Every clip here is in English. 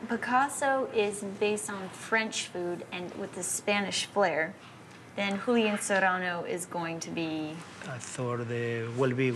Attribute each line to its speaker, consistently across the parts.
Speaker 1: Picasso is based on French food and with the Spanish flair, then Julian Serrano is going to be...
Speaker 2: I thought there will be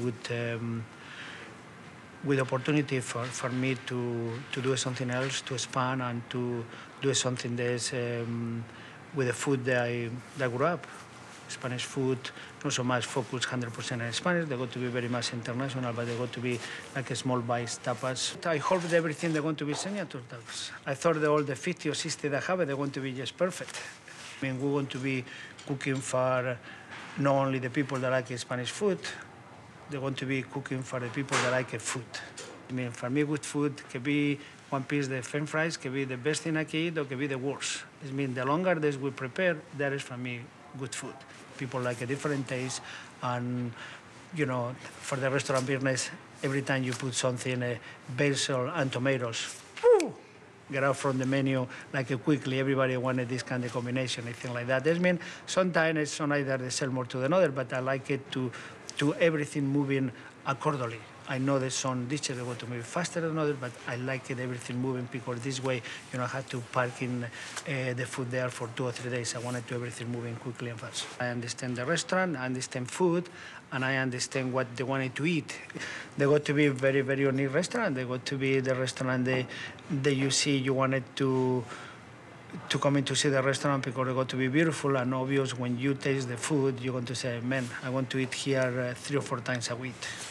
Speaker 2: with opportunity for me to do something else, to expand and to do something that's with the food that I grew up. Spanish food, not so much focused 100% on Spanish. They're going to be very much international, but they're going to be like a small bites, tapas. I hope that everything they're going to be signature tapas. I thought that all the 50 or 60 that I have, they're going to be just perfect. I mean, we're going to be cooking for not only the people that like Spanish food, they're going to be cooking for the people that like food. I mean, for me, good food can be one piece of French fries, can be the best thing I can eat, or can be the worst. I mean, the longer this we prepare, that is for me good food. People like a different taste, and you know, for the restaurant business, every time you put something, basil and tomatoes, woo, get out from the menu like quickly. Everybody wanted this kind of combination, anything like that. I mean, sometimes it's on either they sell more to another, but I like it to everything moving accordingly. I know that some dishes are going to move faster than others, but I like it everything moving because this way, you know, I had to park in the food there for 2 or 3 days. I wanted to everything moving quickly and fast. I understand the restaurant, I understand food, and I understand what they wanted to eat. They got to be very, very unique restaurant. They got to be the restaurant that you see you wanted to come in to see the restaurant because it got to be beautiful and obvious. When you taste the food, you're going to say, man, I want to eat here 3 or 4 times a week.